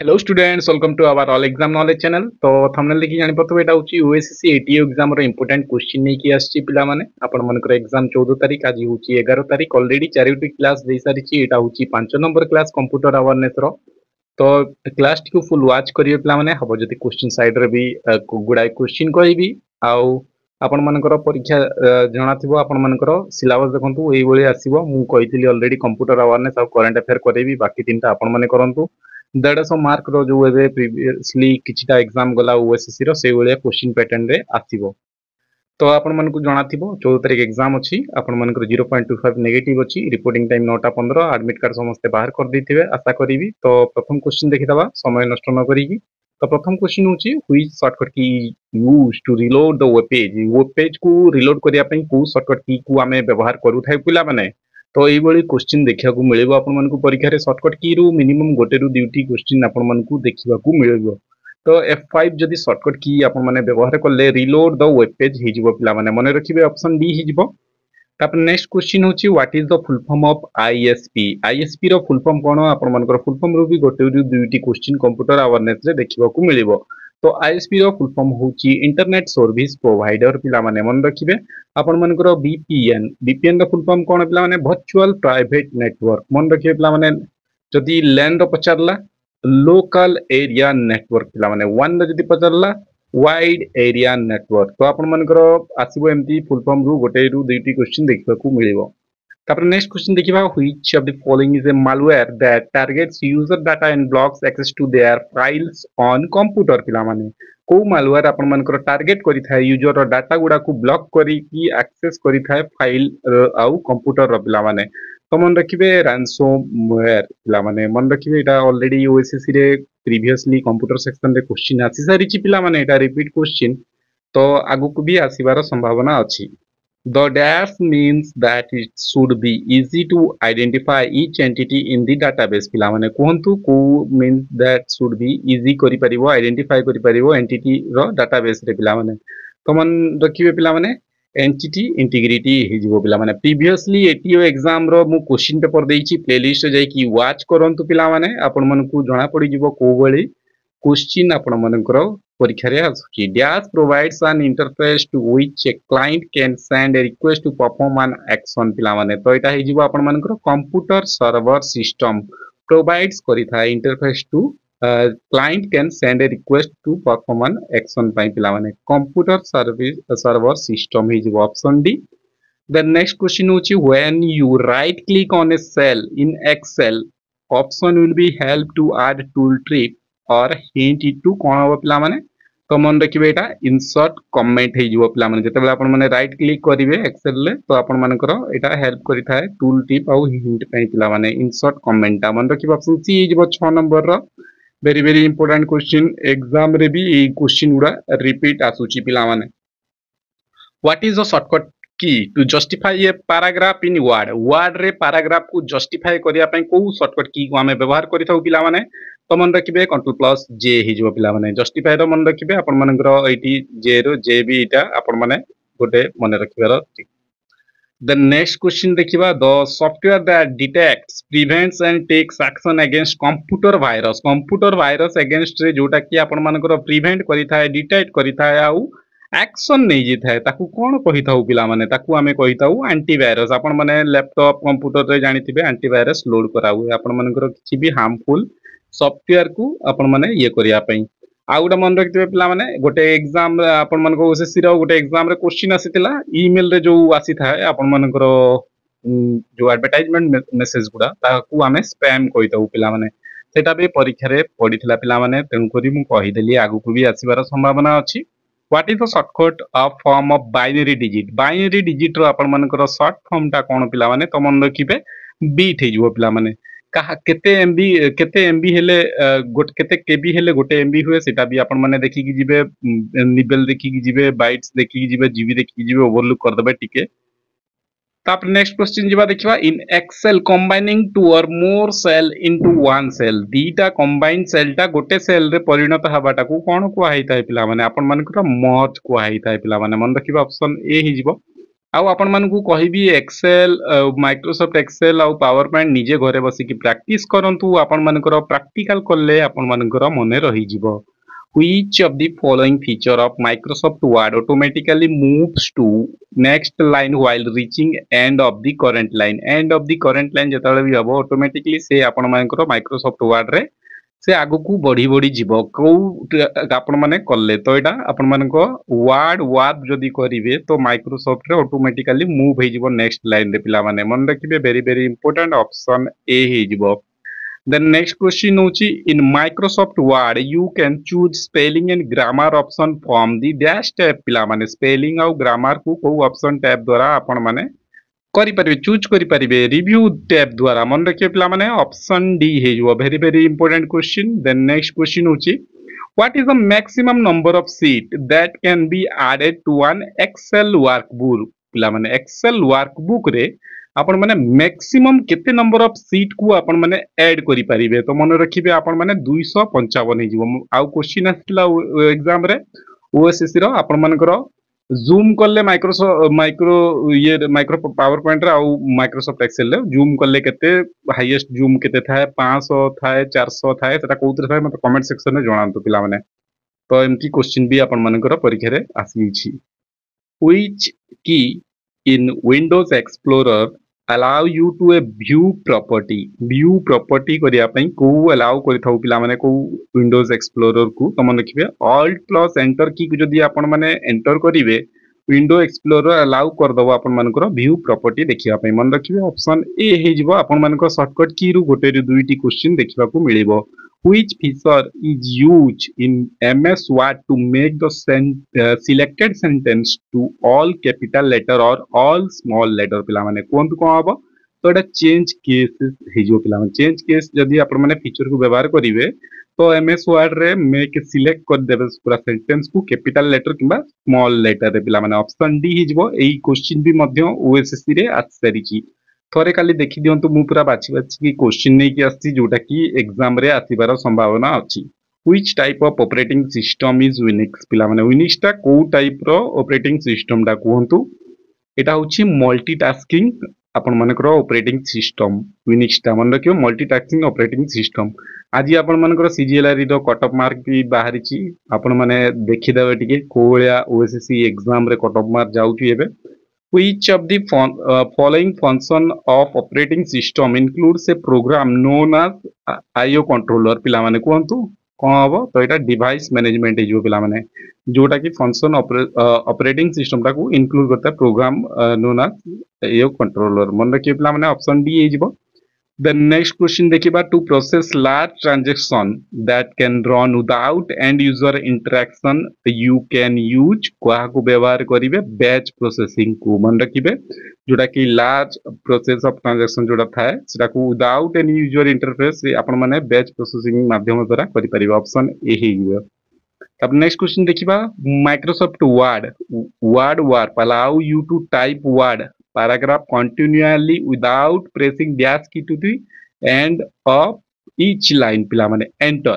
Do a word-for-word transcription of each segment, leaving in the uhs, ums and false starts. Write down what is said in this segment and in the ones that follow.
Hello students, welcome to our all exam knowledge channel. तो thumbnail देखि जानि पथबे एटा होची ओएसएससी एटीओ एग्जाम रो इंपोर्टेंट क्वेश्चन नै कि आछि पिला माने आपण मनकर एग्जाम चौदह तारीख आज होची ग्यारह तारीख ऑलरेडी चारिटी क्लास दे सारी छी। एटा होची पांच नंबर क्लास कंप्यूटर अवेयरनेस रो। तो क्लास टी को फुल वॉच करियो पिला माने हबो जति क्वेश्चन साइड रे भी गुडाय क्वेश्चन कहबी आउ आपण मनकर परीक्षा जणा थिबो। आपण मनकर सिलेबस देखंतु एई भली आसीबो। मु कहितली ऑलरेडी कंप्यूटर अवेयरनेस आउ करंट अफेयर करेबी। बाकी तीनटा आपण माने करंतु डेढ़ सौ मार्क रो जो एबे प्रीवियसली किछटा एग्जाम गला ओएसएससी रो से भलिया क्वेश्चन पैटर्न रे आसीबो। तो आपण मानकु जणा थिबो चौदह तारीख एग्जाम अछि। आपण मानकर zero point two five negative अछि। रिपोर्टिंग टाइम नौ टा पंद्रह। एडमिट कार्ड समस्त बाहर कर दैथिबे आशा करिवि। तो प्रथम क्वेश्चन देखि दबा समय नष्ट न करिकि। तो प्रथम क्वेश्चन होछि which shortcut key use to reload the web page. Web page को रिलोड करिया पई को शॉर्टकट की को आमे व्यवहार करू थाय पिला माने। तो एई भली क्वेश्चन देखिया को मिलिबो आपण मानकु परीक्षा रे। शॉर्टकट की रु मिनिमम गोटे रु दुईटी क्वेश्चन आपण मानकु देखिबा को मिलिबो। तो एफ फाइव जदि शॉर्टकट की आपण माने व्यवहार करले रिलोड द वेब पेज हि जिवो पिला माने मने रखिबे ऑप्शन डी हि जिवो। तापर नेक्स्ट क्वेश्चन होची what is the full form of ISP. ISP रो फुल फॉर्म कोन आपण मानकर फुल फॉर्म रु भी गोटे रु दुईटी क्वेश्चन कंप्यूटर अवेयरनेस रे देखिबा को मिलिबो। तो आईएसपी रो फुल फॉर्म होची इंटरनेट सर्विस प्रोवाइडर पिला माने मन रखिबे। आपण मानकर बीपीएन बीपीएन रो फुल फॉर्म कोन पिला माने वर्चुअल प्राइवेट नेटवर्क मन रखिबे पिला माने। जदि लैन रो पचारला लोकल एरिया नेटवर्क पिला माने वन जदि पचारला वाइड एरिया नेटवर्क। तो आपण मानकर आसीबो एमती फुल फॉर्म रु गोटे रु दुईटी क्वेश्चन देखिबा को मिलिबो। तापर नेक्स्ट क्वेश्चन देखिबा which of the following is a malware that targets user data and blocks access to their files on computer पिला माने। को मालवेयर आपण मानकर टारगेट करि थाए यूजर रो डाटा गुडा को ब्लॉक करी की एक्सेस करि थाए फाइल आउ कंप्यूटर रो पिला माने। तो मन रखिबे रैंसमवेयर पिला माने मन रखिबे। एटा ऑलरेडी ओएसएससी रे प्रीवियसली कंप्यूटर सेक्शन रे क्वेश्चन आसी सारी छि पिला माने। एटा रिपीट क्वेश्चन तो आगु को भी आसीबार संभावना अछि। The dash means that it should be easy to identify each entity in the database पिला माने कोहंतु को means that should be easy करि परिबो आइडेंटिफाई करि परिबो एंटिटी रो डाटाबेस रे पिला माने। तो मन रखिबे पिला माने एंटिटी इंटीग्रिटी हि जिवो पिला माने। प्रीवियसली एटीओ एग्जाम रो मु क्वेश्चन पेपर देइछि प्लेलिस्ट जाय कि वॉच करंतु पिला माने। आपण मनकु जणा पड़ी जिवो को बळी क्वेश्चन आपण मनकर परीक्षा रे आछि। Dash provides an interface to which a client can send a request to perform an action पिला माने। तो एटा हि जिवो आपण मनकर कंप्यूटर सर्वर सिस्टम प्रोवाइड्स करि था interface to client can send a request to perform an action पई पिला माने। कंप्यूटर सर्विस सर्वर सिस्टम हि जिवो option D. The next question होची when you right click on a cell in Excel option will be help to add tool trip or hint it to कौन हो पिला माने। तो मन रखिबे एटा इंसर्ट कमेंट हे जिवो पिला माने। जते आपण माने राइट क्लिक करिवे एक्सेल ले तो आपण मानकर एटा हेल्प करि थाए टूल टिप आउ हिंट पई पिला माने इंसर्ट कमेंट ता मन रखिबे ऑप्शन सी जिवो छह नंबर रो। Very very important question exam रे भी ए क्वेश्चन उडा रिपीट आसुची पिला माने। What is the shortcut key to justify a paragraph in Word. Word रे पैराग्राफ को जस्टिफाई करिया पई को शॉर्टकट की को हमें व्यवहार करि थाउ पिला माने। तो मन रखिबे कंट्रोल प्लस जे हि जो पिला माने। जस्टिफाई रो मन रखिबे आपण मानकर एटी जे रो जे बी एटा आपण माने गोटे मन रखिबार ठीक। The next question देखिबा the software that detects prevents and takes action against computer virus। computer virus against रे जोटा कि आपण मानकर प्रिवेंट करि थाए डिटेक्ट करि थाए आउ एक्शन नै जे थाए ताकू कोन कहि थाउ पिला माने। ताकू हमें कहि थाउ एंटीवायरस। आपण माने लैपटॉप कंप्यूटर रे जानिथिबे एंटीवायरस लोड कराउ आपण मानकर किछि भी हार्मफुल सॉफ्टवेयर को आपण माने ये करिया पई। आ गोटे मन रखिथिबे पिला माने गोटे एग्जाम आपण मानको ओएसएससी रो गोटे एग्जाम रे क्वेश्चन आसीतिला ईमेल रे जो आसी थाए आपण मानकर जो एडवर्टाइजमेंट मेसेज गुडा ताकू हमें स्पैम कहि थाउ पिला माने। सेटा भी परीक्षा रे पडिथिला पिला माने। तेन करी मु कहि देली आगु को भी आसीबार संभावना अछि। What is the shortcut of form of binary digit. Binary digit रो आपण मानकर शॉर्ट फॉर्म ता कोन पिला माने। तो मन रखिबे बीट हे जिवो पिला माने। कहा केते एमबी केते एमबी हेले गोटे केते केबी हेले गोटे एमबी हुए सेटा भी आपण माने देखि कि जिवे निबल देखि कि जिवे बाइट्स देखि कि जिवे जीबी देखि कि जिवे ओवरलुक कर देबे टिके। तापर नेक्स्ट क्वेश्चन जिबा देखिबा इन Excel combining two or more cell into one cell. दीटा कंबाइन सेल टा गोटे सेल रे परिणत हबाटा को कोन को हाई थाए पिला माने। आपण मानकर मर्ज को हाई थाए पिला माने। मन रखिबा ऑप्शन ए हि जिवो। आउ आपण मानकु कहिबी एक्सेल माइक्रोसॉफ्ट एक्सेल आउ पावर पॉइंट निजे घरे बसी की प्रैक्टिस करंतु आपण मानकर प्रैक्टिकल करले आपण मानकर मने रही जिवो which of the following feature of Microsoft Word automatically moves to next line while reaching end of the current line end of the current line जेतले भी हबो ऑटोमेटिकली से आपण मानकर माइक्रोसॉफ्ट वर्ड रे से आगु बढ़ी बढ़ी जीव कौ आपण माने कले तो एटा आपण मानको वर्ड वार्प जदी करिवे तो माइक्रोसॉफ्ट रे ऑटोमेटिकली मूव हे जीवो नेक्स्ट लाइन रे पिला माने मन रखिबे very very important option A हे जीवो then next question होची in Microsoft Word you can choose spelling and grammar option from the dash tab पिला माने spelling और grammar को को option tab द्वारा आपण माने करि परिबे चूज करि परिबे रिव्यू टैब द्वारा मन रखिए पिला माने ऑप्शन डी हे जो very very important question then next question होची what is the maximum number of sheet that can be added to one Excel workbook पिला माने एक्सेल वर्कबुक रे आपण माने मैक्सिमम केते नंबर ऑफ सीट को आपण माने ऐड करि परिबे तो मन रखिबे आपण माने दो सौ पचपन हे जीवो आउ क्वेश्चन आस्तिला एग्जाम रे ओएसएससी रो आपण मानकर जूम करले माइक्रोसॉफ्ट माइक्रो ये माइक्रो पावर पॉइंट रे आउ माइक्रोसॉफ्ट एक्सेल रे जूम करले केते हाईएस्ट जूम केते थाए पाँच सौ थाए चार सौ थाए सेटा कोउतरे थाए मते कमेंट सेक्शन रे जणांतु पिला माने तो एमकी क्वेश्चन भी आपण मानकर परीक्षा रे आसी छी which key in Windows Explorer allow you to a view property view property करिया पई को allow करि थाउ पिला माने को विंडोज एक्सप्लोरर को तमन रखिबे alt plus enter की जदी आपण माने एंटर करिवे विंडो एक्सप्लोरर अलाउ कर दबो आपण मानकर व्यू प्रॉपर्टी देखिया पई मन रखिबे ऑप्शन ए हे जिवो आपण मानकर शॉर्टकट की रु गोटे रु दुईटी क्वेश्चन देखिबा को मिलिबो which feature is used in M S Word to make the sen uh, selected sentence to all capital letter or all small letter पिला माने कोंतु को हबो तो एटा चेंज केस हे जो पिला माने चेंज केस जदी आपण माने फीचर को व्यवहार करिवे तो एमएस वर्ड रे मेक सिलेक्ट कर देबे पूरा सेंटेंस को कैपिटल लेटर किबा स्मॉल लेटर रे पिला माने ऑप्शन डी हिजबो एई क्वेश्चन भी मध्य ओएसएससी रे आसरिची थोरे खाली देखि दियंतु मु पूरा बाछि बाछि की क्वेश्चन नै कि आसी जोटा कि एग्जाम रे आसीबार संभावना अछि which type of operating system is विनिक्स पिला माने विनिक्स ता को टाइप रो ऑपरेटिंग सिस्टम दा कहंतु एटा होछि मल्टीटास्किंग आपण मानकर ऑपरेटिंग सिस्टम विनिक्स ता मन रखियो मल्टीटास्किंग ऑपरेटिंग सिस्टम आज आपण मानकर सीजीएलआर रो कट ऑफ मार्क भी बाहरी छी आपण माने देखि देबे टिके कोळिया ओएसएससी एग्जाम रे कट ऑफ मार्क जाउची एबे which of the fon uh, following function of operating system includes a program known as uh, I O controller पिला माने कोंतु कोन हबो तो एटा डिवाइस मैनेजमेंट हे जो पिला माने जोटा कि फंक्शन ऑपरेटिंग सिस्टम टा को इंक्लूड करता programme known as I O controller मन रखिए पिला माने ऑप्शन डी हे जिवो The next question देखिबा to process large transaction that can run without end user interaction you can use कोहा को व्यवहार करिवे batch processing को मन रखिबे जोटा कि large process of transaction जोटा थाए सेटा को without any user interface आपण माने batch processing माध्यम द्वारा करि परिबा ऑप्शन ए हे हिबो तब नेक्स्ट क्वेश्चन देखिबा Microsoft Word Word Warp allow you to type word paragraph continually without pressing dash key to the end of each line पिला माने enter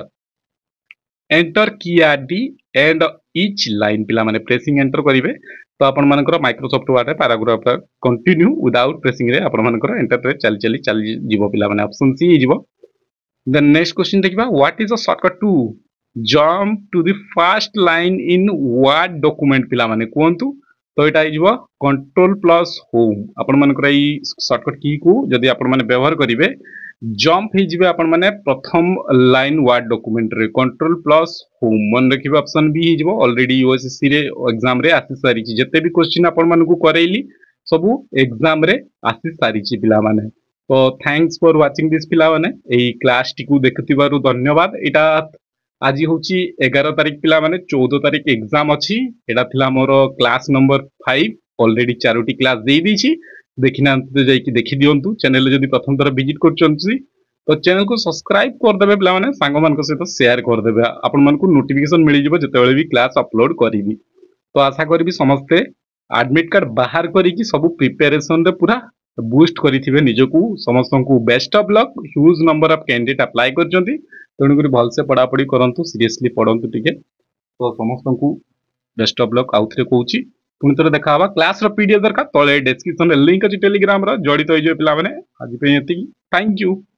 enter key at the end of each line पिला माने pressing enter करिवे तो आपण मानकर Microsoft Word रे paragraph continue without pressing रे आपण मानकर एंटर रे चली चली चली जीवो पिला माने ऑप्शन सी हे जीवो देन नेक्स्ट क्वेश्चन देखिबा what is a shortcut to jump to the first line in Word document पिला माने कोंतु तो एटा हिजबो कंट्रोल प्लस होम आपण मानकर ई शॉर्टकट की को जदी आपण माने व्यवहार करिवे जंप हि जिवे आपण माने प्रथम लाइन वर्ड डॉक्यूमेंट रे कंट्रोल प्लस होम मन रखिबे ऑप्शन बी हि जिवो ऑलरेडी ओएसएससी रे एग्जाम रे आसी सारी छि जते भी क्वेश्चन आपण मानकु करैली सब एग्जाम रे आसी सारी छि पिला माने तो थैंक्स फॉर वाचिंग दिस पिला माने एई क्लास टी को देखतिबारु धन्यवाद एटा आज होची ग्यारह तारिख पिला माने चौदह तारिख एग्जाम अछि एटा थिला मोर क्लास नंबर पाँच ऑलरेडी चारोटी क्लास दे दी छी देखिना तो जाई कि देखि दियंतु चैनल जदी प्रथम तरह विजिट करचंती तो चैनल को सब्सक्राइब कर देबे पिला माने सांग मान को सहित शेयर कर देबे आपन मान को नोटिफिकेशन मिलि जिवो जते बेले भी क्लास अपलोड करिवि तो आशा करबी समस्ते एडमिट कार्ड बाहर करी कि सब प्रिपरेशन रे पूरा बूस्ट करिथिबे निजको समस्त को best of luck huge number of candidate apply करचंती तेणु करी भलसे पढ़ा पढ़ी करंतु सीरियसली पढ़ंतु टिके तो समस्त को बेस्ट ऑफ लक आउथरे कहूची। पुणी थे देखा क्लास पीडीएफ दरकार तले डिस्क्रिप्शन लिंक अच्छी टेलीग्राम जड़ित हो पिला आज थैंक यू।